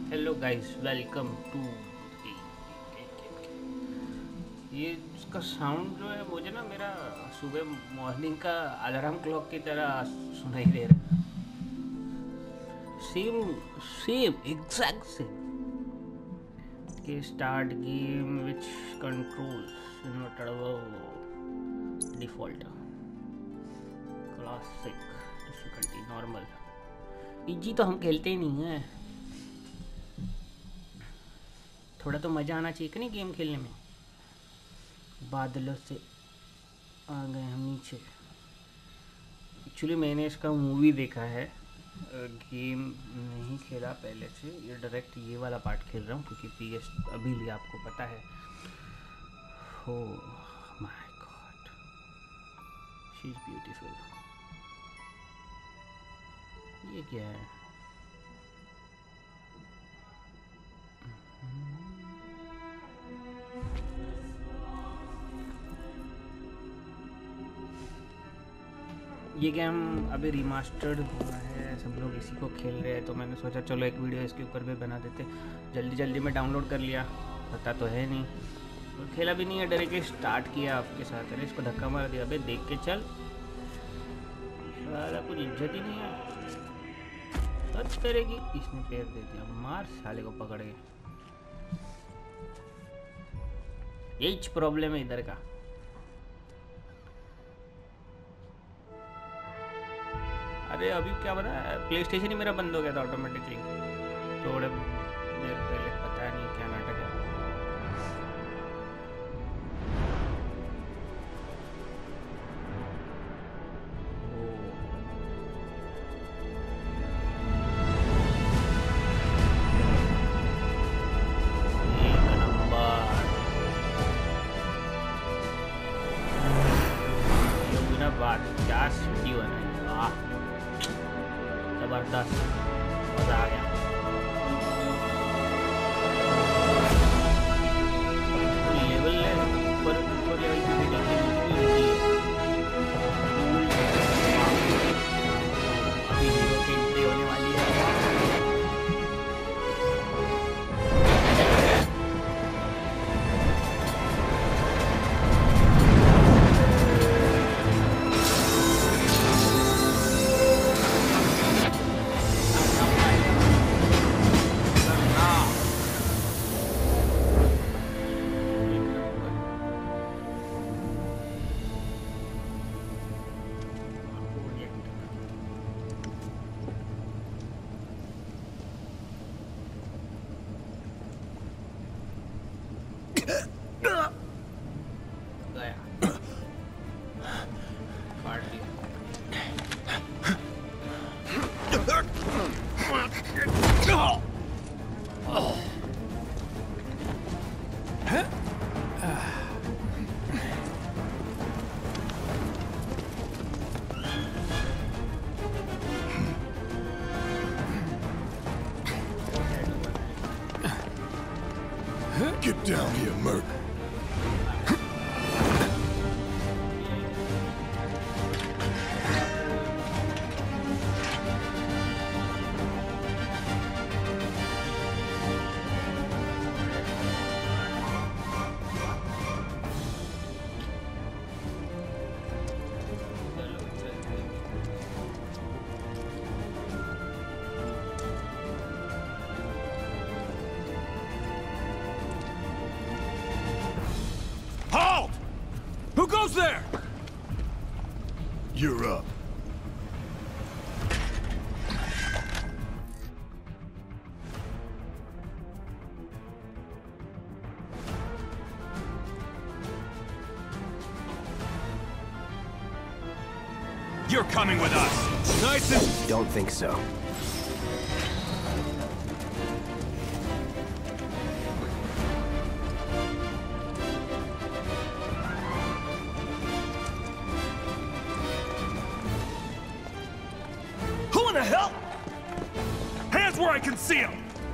Hello guys, welcome to. ये इसका sound जो है मुझे ना मेरा सुबह मॉर्निंग का अलार्म क्लॉक की तरह सुनाई दे रहा है। सेम सेम एग्जैक्ट सेम के start game which controls invertible default classic difficulty normal. Easy तो हम खेलते ही नहीं हैं। थोड़ा तो मज़ा आना चाहिए कि नहीं गेम खेलने में। बादलों से आ गए हम नीचे। एक्चुअली मैंने इसका मूवी देखा है, गेम नहीं खेला पहले से। ये डायरेक्ट ये वाला पार्ट खेल रहा हूँ क्योंकि PS अभी लिया, आपको पता है। Oh my god, she is beautiful. ये क्या है? ये गेम अभी रिमास्टर्ड हुआ है, सब लोग इसी को खेल रहे हैं, तो मैंने सोचा चलो एक वीडियो इसके ऊपर भी बना देते। जल्दी जल्दी में डाउनलोड कर लिया, पता तो है नहीं और खेला भी नहीं है, डायरेक्टली स्टार्ट किया आपके साथ। अरे इसको धक्का मार दिया, अबे देख के चल, साला कुछ इज्जत ही नहीं है। टच करेगी, इसने पैर दे दिया, मार साले को पकड़ के। यही प्रॉब्लम है इधर का। अरे अभी क्या पता है, प्ले स्टेशन ही मेरा बंद हो गया था ऑटोमेटिकली थोड़े देर पहले, पता नहीं क्या नाटक है। एक नंबर ये बिना बात क्या वीडियो है। वाह जबरदस्त, मजा आ गया। लेवल है ऊपर लेवल की वीडियो अभी हीरो की एंट्री होने वाली है। Get down here, Merc. Who goes there? You're up. You're coming with us. Nice and... Don't think so. Who in the hell? Hands where I can see them!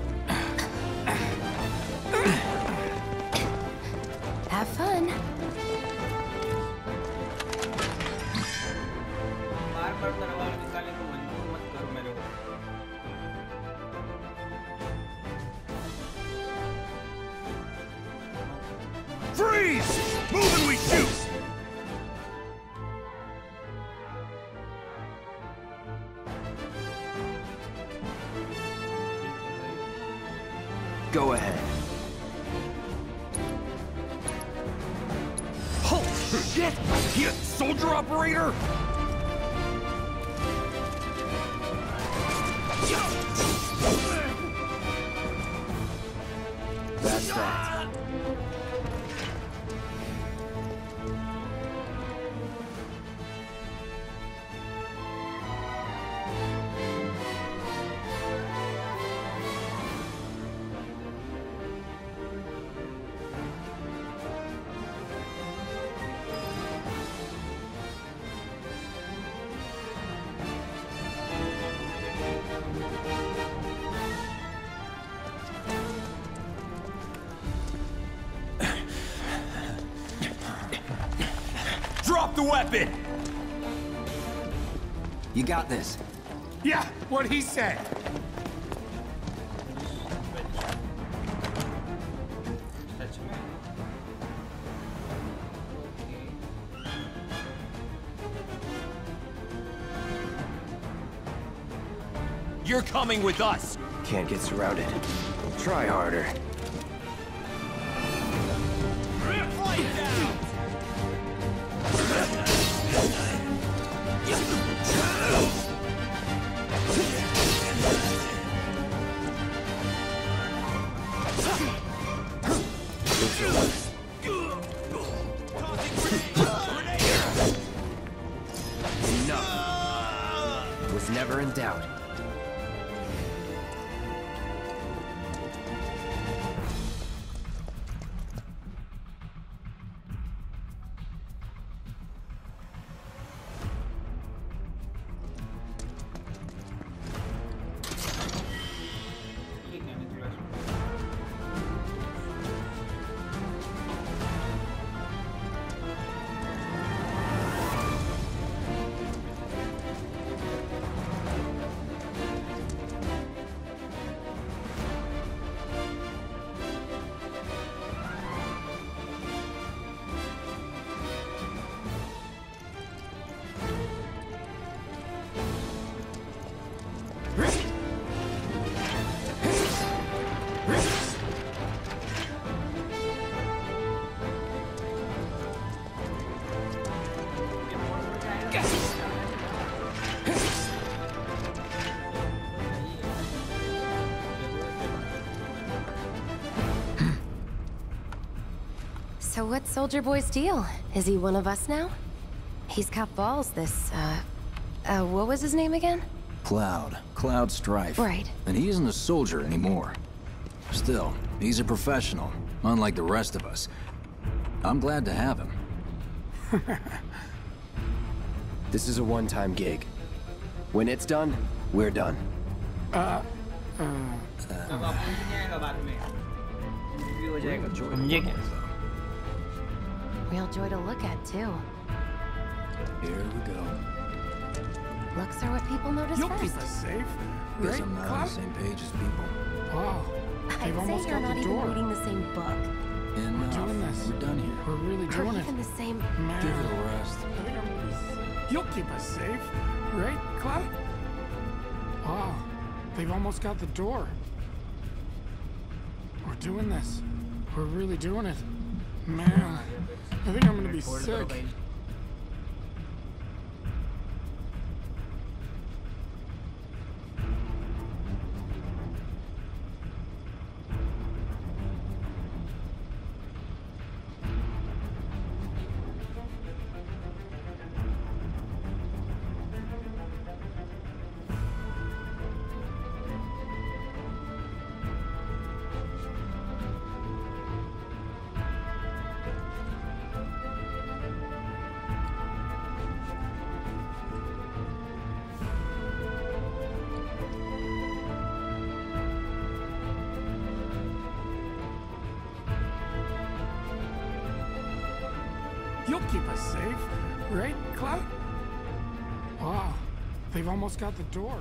Have fun. बार तलवार निकाले तो मंजूर मत करो मेरे को। Go ahead. Holy shit! You soldier operator! That's that. Drop the weapon! You got this. Yeah, what he said. सच में You're coming with us! Can't get surrounded. Try harder. Enough. Was never in doubt. ठीक है निकला So what's Soldier Boy's deal? Is he one of us now? He's got balls, this, what was his name again? Cloud. Cloud Strife. Right. And he isn't a soldier anymore. Still, he's a professional, unlike the rest of us. I'm glad to have him. This is a one-time gig. When it's done, we're done. अब आप नहीं आएगा बाद में review हो जाएगा समझे क्या Real joy to look at, too. Here we go. Looks are what people notice You'll keep first. us safe, Guess right, I'm not on the Cloud? same page as people. Wow, I'd they've say almost you're got not the even door. reading the same book. Enough. Doing this. We're done here. We're really Or doing it. even the same... Man, Give it a rest. I think I'm gonna be... You'll keep us safe, right, Cloud? Wow, they've almost got the door. We're doing this. We're really doing it. Man, I think I'm gonna be sick. You'll keep us safe, right, Cloud? Wow, they've almost got the door.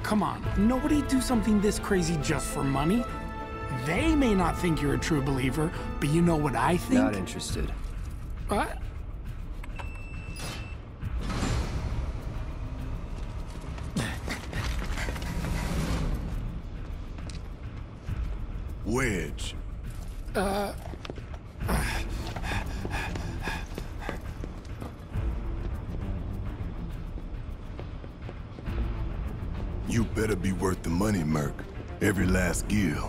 come on. Nobody do something this crazy just for money. They may not think you're a true believer, but you know what I think? Not interested. What? Wedge. You better be worth the money, Merc. Every last gil.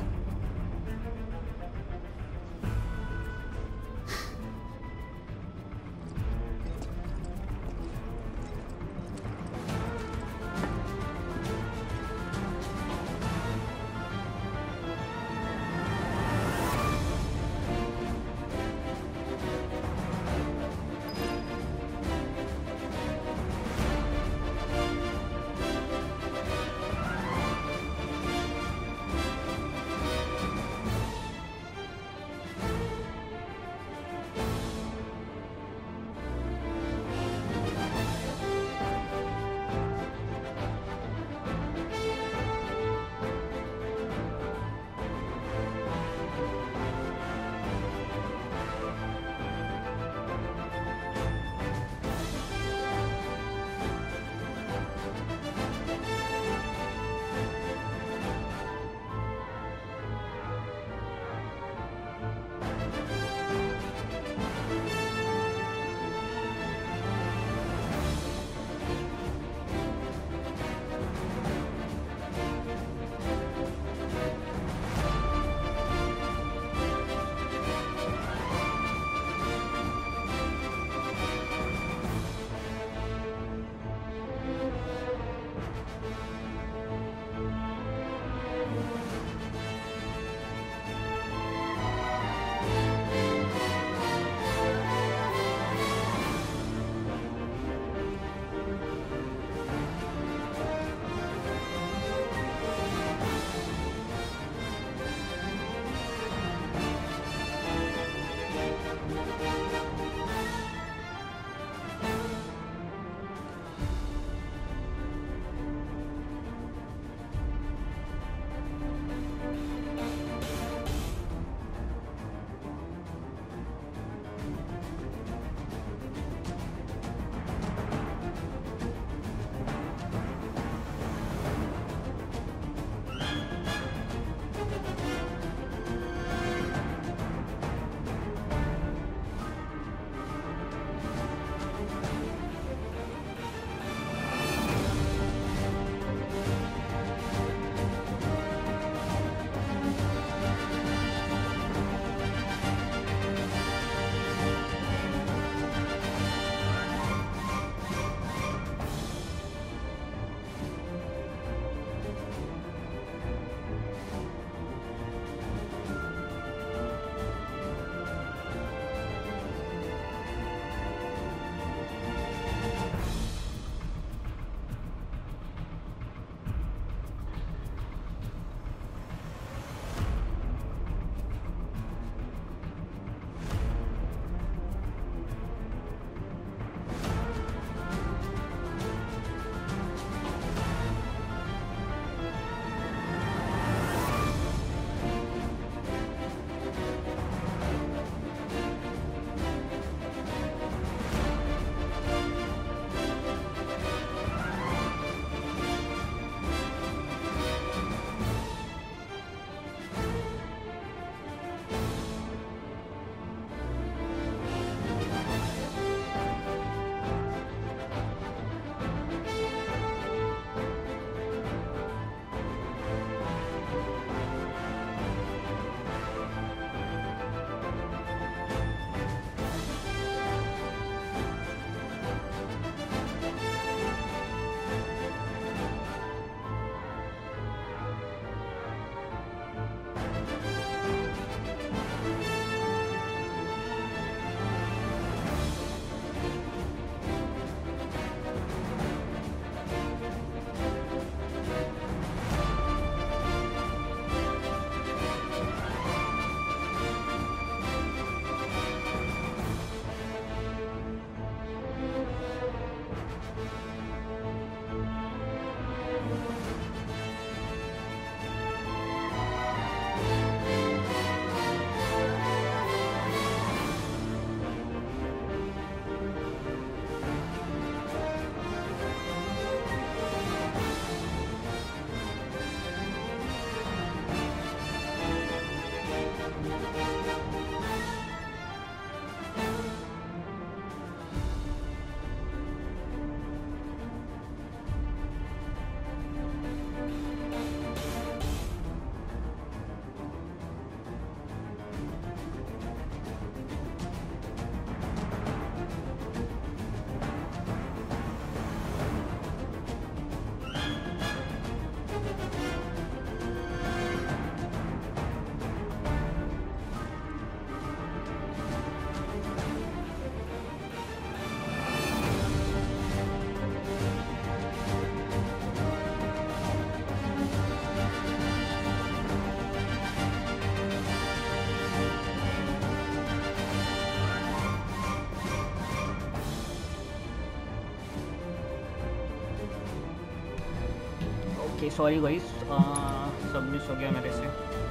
Okay sorry guys, सब miss हो गया मेरे से।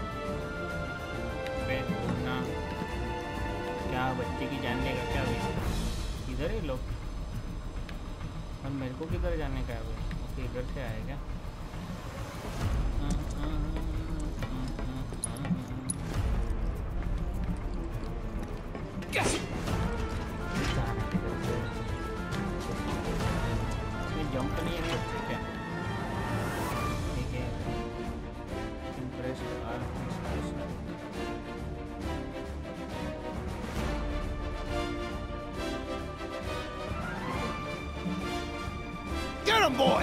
बोलना क्या बच्चे की जान लेगा क्या अभी? इधर ही लोग, और मेरे को किधर जाने का है अभी? ओके इधर से आएगा। जंप नहीं है क्या? ठीक है, impressed are Get him, boy!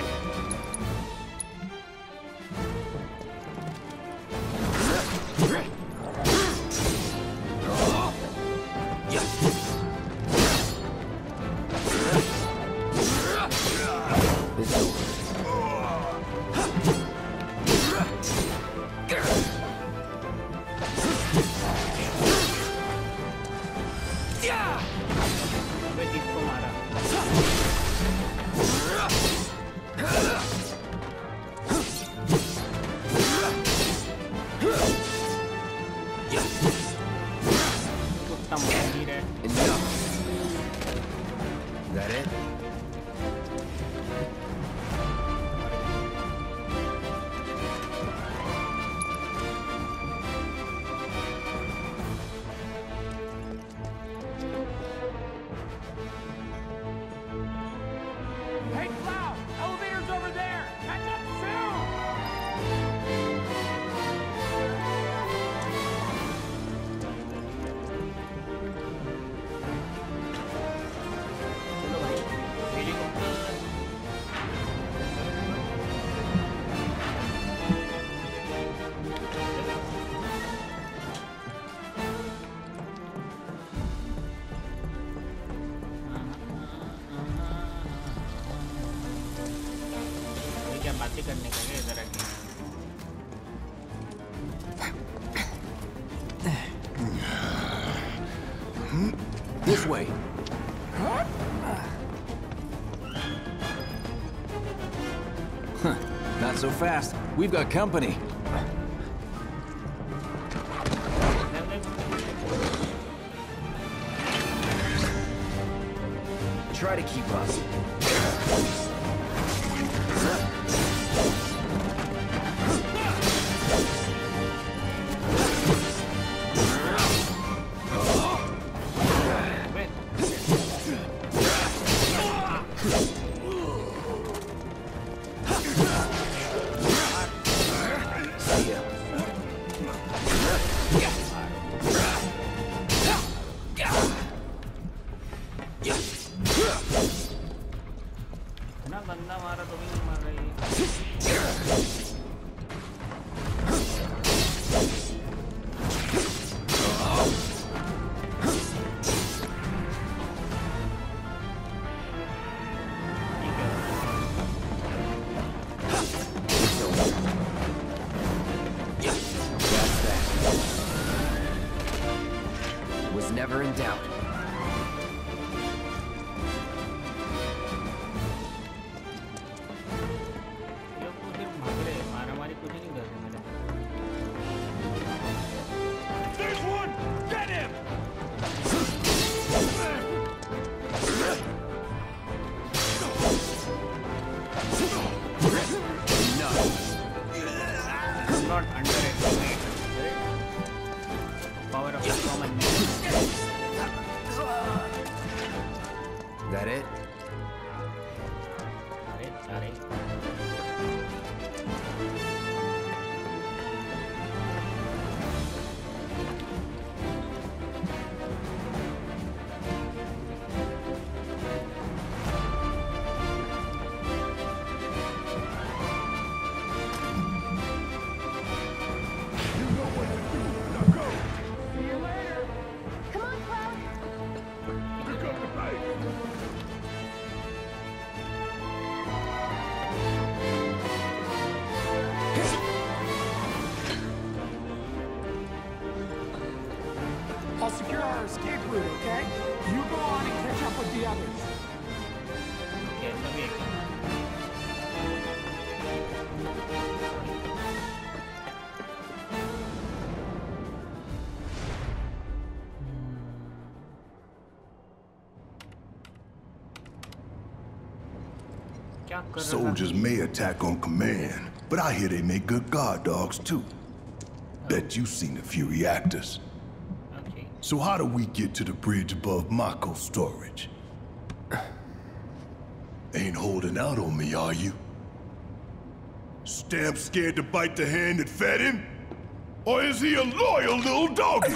बातें करने का है इधर आके। This way. Huh. Not so fast. We've got company. Try to keep up. बंदा मारा तो भी नहीं मार रही है। Was never in doubt. Not underestimate power of the common man. That it? Sorry. I'll secure our escape route, okay? You go on and catch up with the others. Okay, क्या कर रहा Soldiers may attack on command, but I hear they make good guard dogs too. Bet you've seen a few reactors. Okay. So how do we get to the bridge above Mako storage? Ain't holding out on me, are you? Stamp scared to bite the hand that fed him? Or is he a loyal little doggy?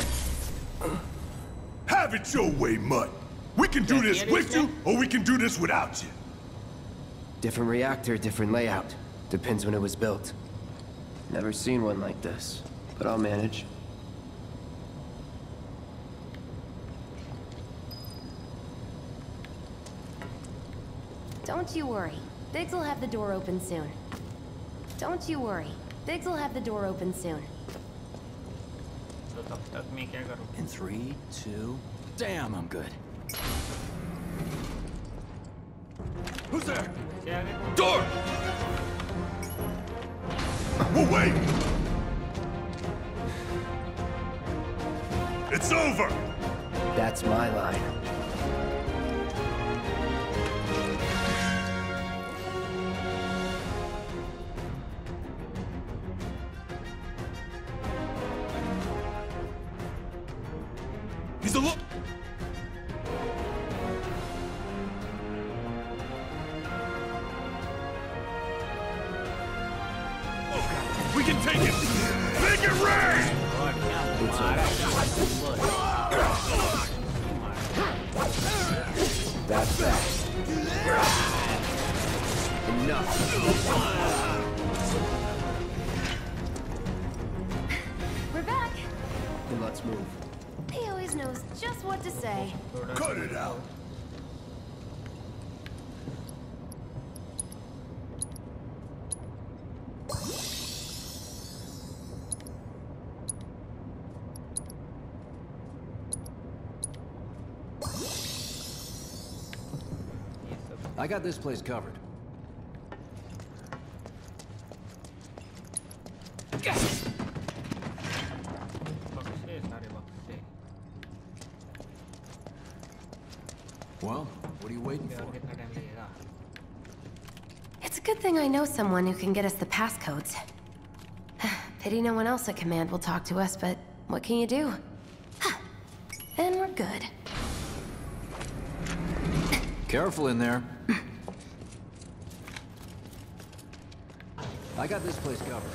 Have it your way, Mutt. We can do this with you, or we can do this without you. Different reactor, different layout. Depends when it was built. Never seen one like this, but I'll manage. Don't you worry. Biggs will have the door open soon. Don't you worry. Biggs will have the door open soon. तो तब तक मैं क्या करूँ? In 3, 2... Damn, I'm good. Who's there? कैसे आ गए? Door! We'll wait! It's over! That's my line. He's a look. We can take it. Make it rain. It's over. That's that. Enough. We're back. Then let's move. He always knows just what to say. Cut it out. I got this place covered. बक्से सारे बक्से Well, what are you waiting और for? कितना time लगेगा? It's a good thing I know someone who can get us the passcodes. Pity no one else at command will talk to us, but what can you do? And we're good. Careful in there. I got this place covered.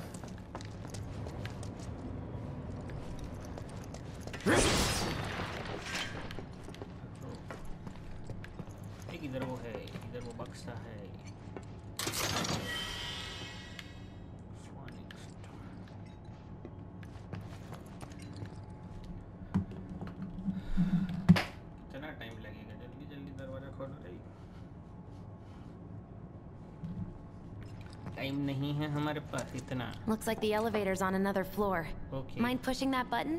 एक इधर वो है, इधर वो बक्सा है. कितना time लगेगा? जल्दी जल्दी दरवाजा खोलो रे. टाइम नहीं है हमारे पास इतना. Looks like the elevator's on another floor. Okay. Mind pushing that button?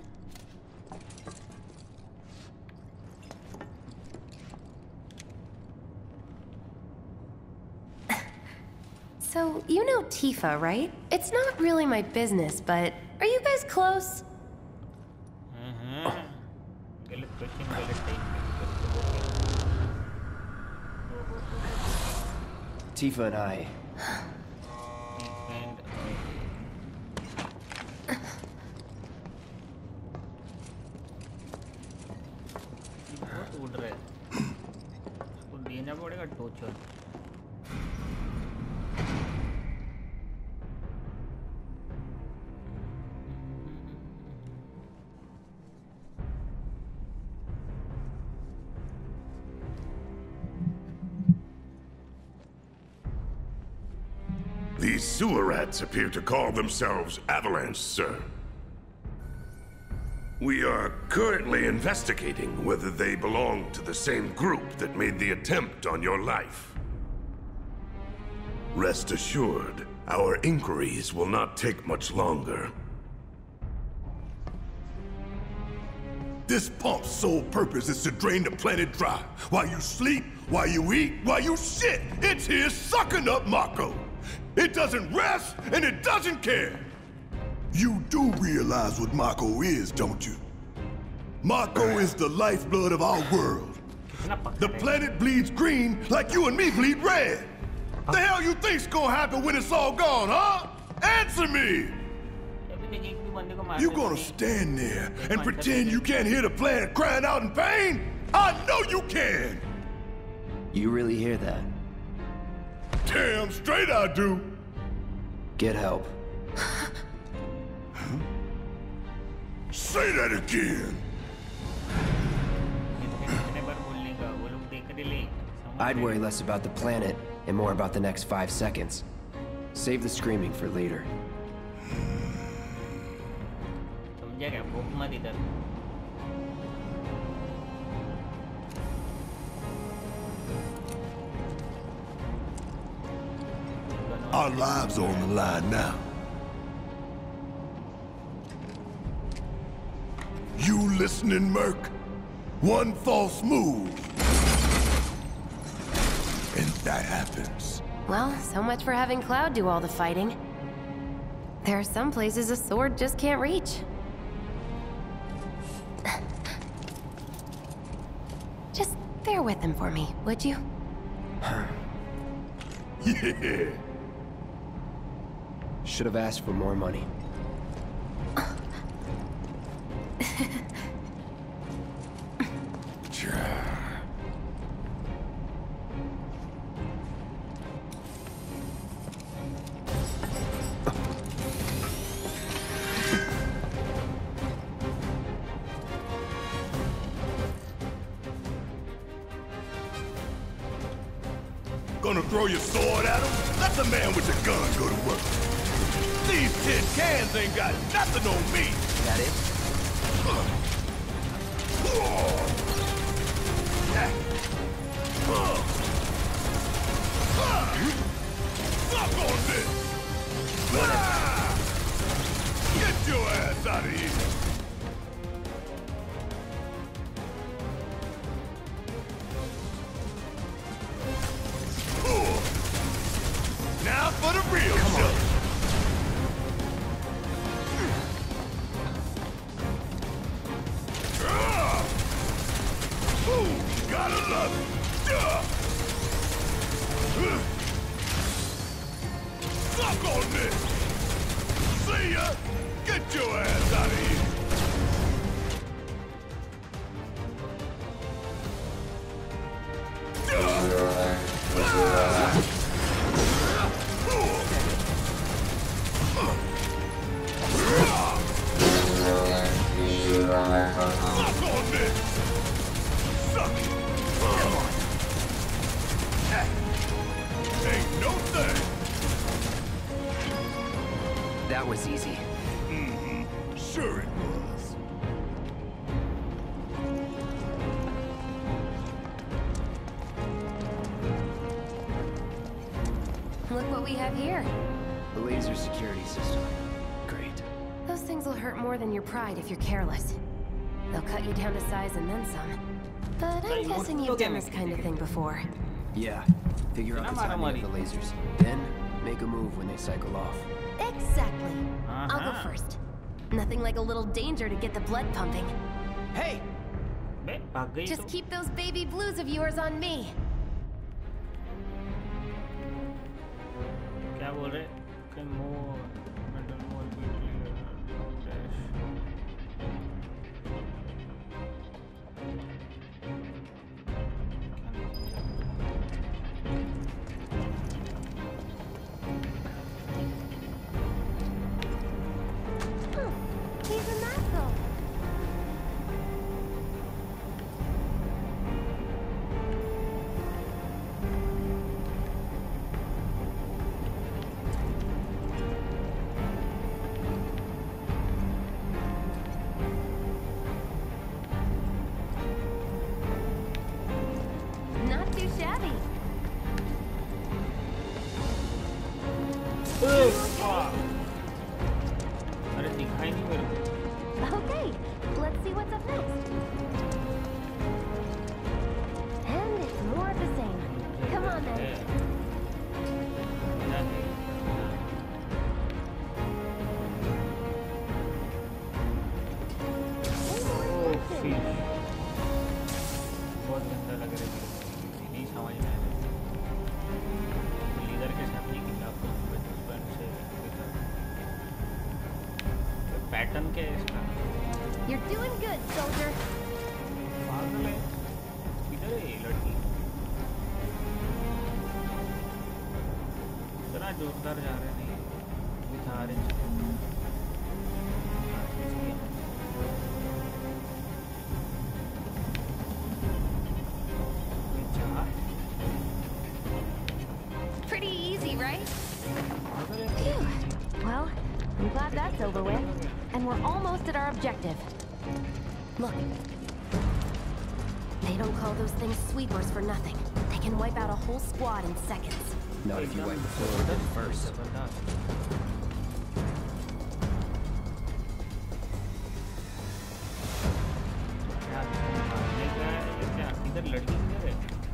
So, you know Tifa, right? It's not really my business, but are you guys close? गलत क्वेश्चन गलत time. Tifa and I. And बहुत उड़ रहा है. उसको देना पड़ेगा टोचर. These sewer rats appear to call themselves Avalanche, sir. We are currently investigating whether they belong to the same group that made the attempt on your life. Rest assured, our inquiries will not take much longer. This pump's sole purpose is to drain the planet dry. While you sleep, while you eat, while you shit, it's here sucking up Mako. It doesn't rest, and it doesn't care. You do realize what Mako is, don't you? Mako is the lifeblood of our world. The planet bleeds green like you and me bleed red. The hell you think's gonna happen when it's all gone, huh? Answer me! You gonna stand there and pretend you can't hear the planet crying out in pain? I know you can! You really hear that? Damn straight I do! Get help. Say that again! I'd worry less about the planet and more about the next 5 seconds. Save the screaming for later. Our lives are on the line now. You listening, Merc? One false move, and that happens. Well, so much for having Cloud do all the fighting. There are some places a sword just can't reach. Just bear with him for me, would you? Yeah. Should have asked for more money. Gonna throw your sword at him? Let the man with the gun go to work. These tin cans ain't got nothing on me. That it? Fuck on this! Get your ass out of here! Now for the real show. Ooh, gotta love it. Fuck on this. See ya. Get your ass out of here. Fuck on this! Suck it! Come on! Ain't no thing! That was easy. Mm-hmm. Sure it was. Look what we have here. The laser security system. Great. Those things will hurt more than your pride if you're careless. They'll cut you down to size and then some. But I'm guessing you've done this kind of thing before. Yeah. Figure out the timing of the lasers. Then, make a move when they cycle off. Exactly. I'll go first. Nothing like a little danger to get the blood pumping. Hey! Just keep those baby blues of yours on me. क्या बोल रहे? more metal more quickly dash. He's a Maxwell. Not too shabby. अरे दिखाई नहीं मेरे को. Okay, let's see what's up next. And it's more of the same. Come on then. बहुत गंदा लग रहा है. नहीं समझ में आ रहा. बटन क्या है इसका? You're doing good, soldier. पागल है, किधर है ये लड़की? इतना जोरदार जा रहे नहीं दिखा रहे। Pretty easy, right? Phew. Well, I'm glad that's over with. And we're almost at our objective. Look. They don't call those things sweepers for nothing. They can wipe out a whole squad in seconds. Not if you wipe the floor with it first. इधर लड़की किधर है?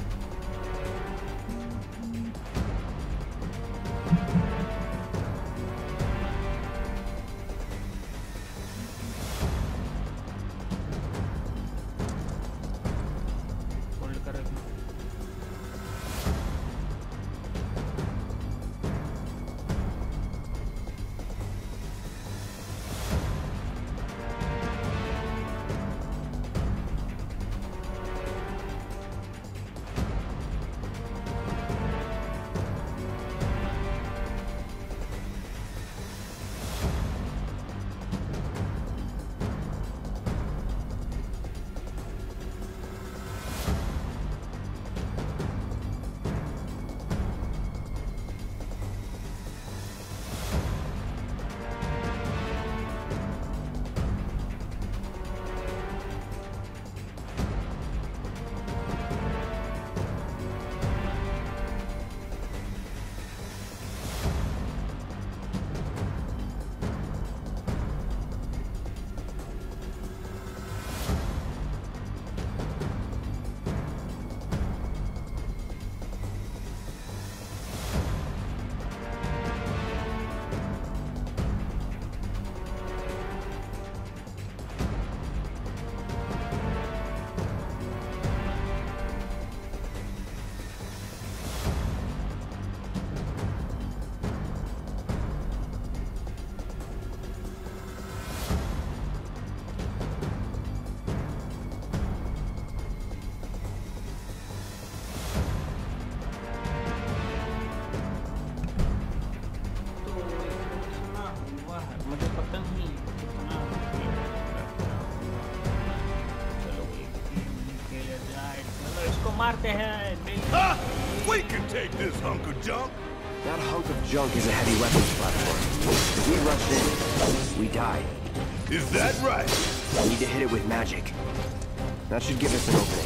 We can take this hunk of junk. That hunk of junk is a heavy weapons platform. If we rushed in, we died. Is that right? We need to hit it with magic. That should give us an opening.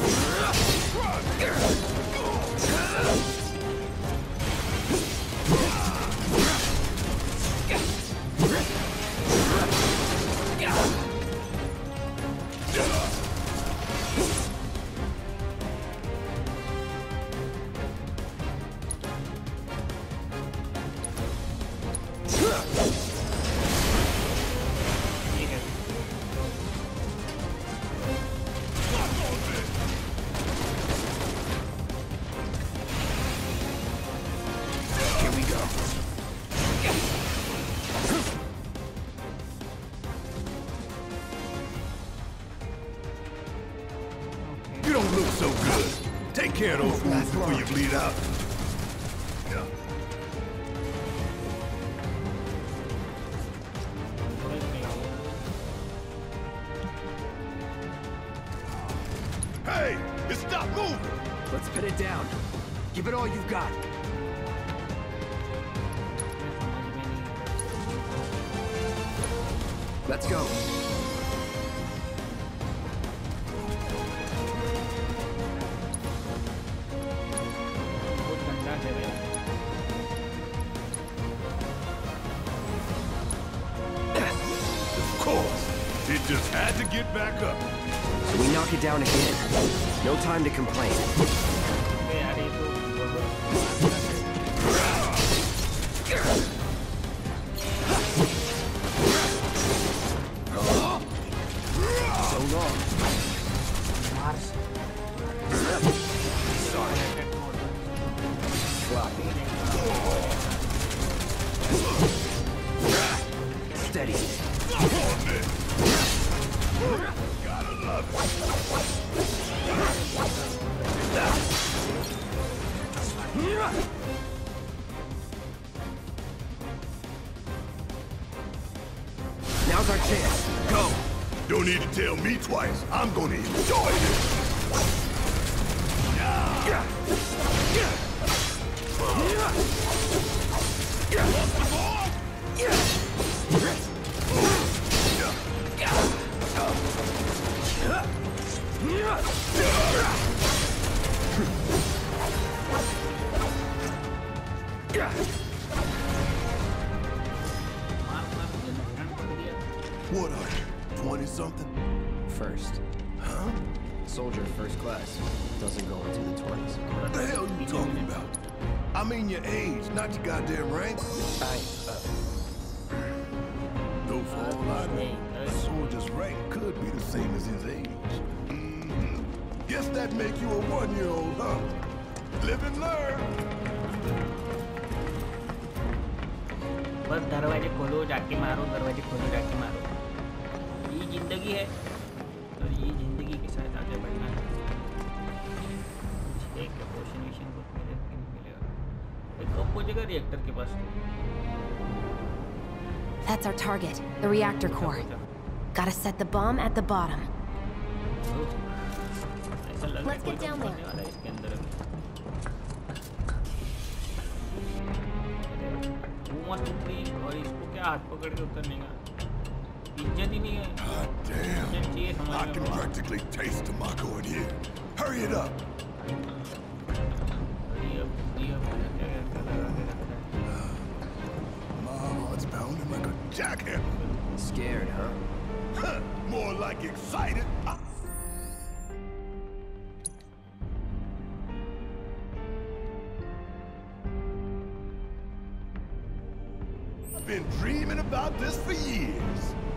You don't look so good. Take care of those wounds before you bleed out. Hey, stop moving! Let's pin it down. Give it all you've got. Let's go. Of course. It just had to get back up. So we knock it down again. No time to complain. So long. Sorry. Sloppy. Steady. Now's our chance. Go! Don't need to tell me twice. I'm gonna enjoy this. What are you, 20-something? First. Huh? Soldier first class. Doesn't go into the 20s. What the hell you talking about? I mean your age, not your goddamn rank. Though for all I know, a soldier's rank could be the same as his age. Guess that make you a 1-year-old, huh? Live and learn. बस दरवाजे खोलो जाके मारो, दरवाजे खोलो जाके मारो। ये जिंदगी है और ये जिंदगी के साथ आगे बढ़ना है। एक पोजिशन बुक मिलेगा, एक पहुंचेगा रिएक्टर के पास। That's our target, the reactor core. Gotta set the bomb at the bottom. Let's get down there. इसके अंदर और इसको क्या हाथ पकड़ के उतरने का इज्जत ही नहीं है। God damn. I can practically taste Tamako in here. Hurry it up. My heart's pounding like a jackhammer. Scared, huh? More like excited. I've been dreaming about this for years.